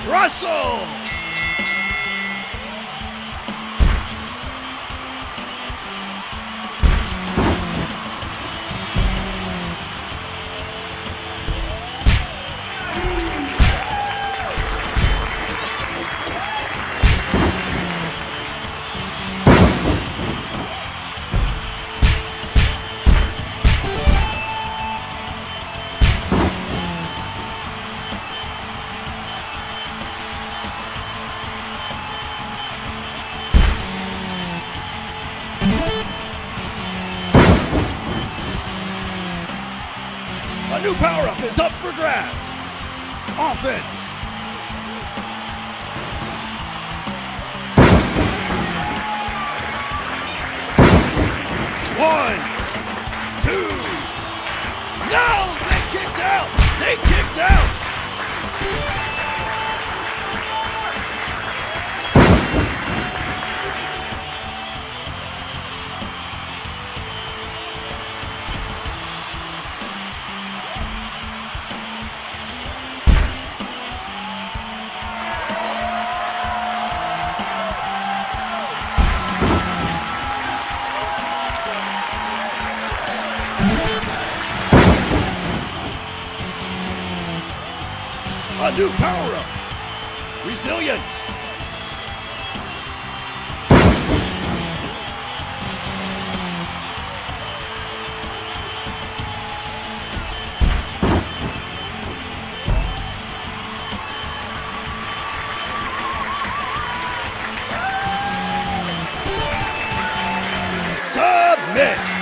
Russell. A new power-up is up for grabs. Offense. One, two. No! They kicked out! They kicked out! A new power-up. Resilience. Submit.